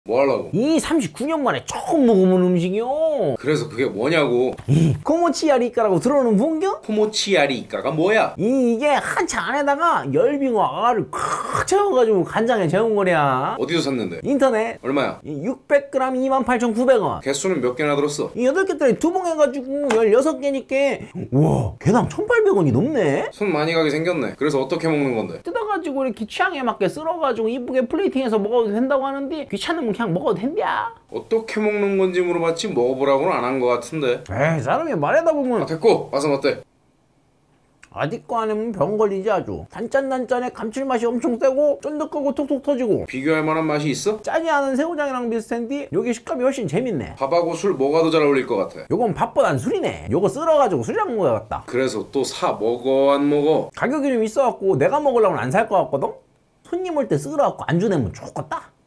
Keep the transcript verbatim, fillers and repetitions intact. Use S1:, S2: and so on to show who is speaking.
S1: 뭐 하려고?
S2: 이 삼십구 년 만에 처음 먹어본 음식이요.
S1: 그래서 그게 뭐냐고.
S2: 이 코모치야리까라고 들어오는 본겨?
S1: 코모치야리까가 뭐야?
S2: 이, 이게 한차 안에다가 열빙어 알을 콱 채워가지고 간장에 재운 거랴.
S1: 어디서 샀는데?
S2: 인터넷.
S1: 얼마야?
S2: 이 육백 그램 이만 팔천구백 원.
S1: 개수는 몇 개나 들었어?
S2: 이 여덟 개짜리 두 봉 해가지고 열여섯 개니까 우와 개당 천팔백 원이 넘네?
S1: 손 많이 가게 생겼네. 그래서 어떻게 먹는 건데?
S2: 뜯어가지고 이렇게 취향에 맞게 쓸어가지고 이쁘게 플레이팅해서 먹어도 된다고 하는데 귀찮으면 그냥 먹어도 된대야.
S1: 어떻게 먹는 건지 물어봤지 먹어보라고는 안 한 거 같은데.
S2: 에이 사람이 말하다 보면
S1: 아, 됐고 맛은 어때?
S2: 아직 거 아니면 병 걸리지 아주. 단짠단짠에 감칠맛이 엄청 세고 쫀득하고 톡톡 터지고
S1: 비교할 만한 맛이 있어?
S2: 짜지 않은 새우장이랑 비슷한데 여기 식감이 훨씬 재밌네.
S1: 밥하고 술 뭐가 더 잘 어울릴 것 같아?
S2: 요건 밥보단 술이네. 요거 쓸어가지고 술이랑 먹어야겠다.
S1: 그래서 또 사 먹어 안 먹어?
S2: 가격이 좀 있어갖고 내가 먹으려면 안 살 것 같거든? 손님 올 때 쓸어갖고 안주 내면 좋겠다.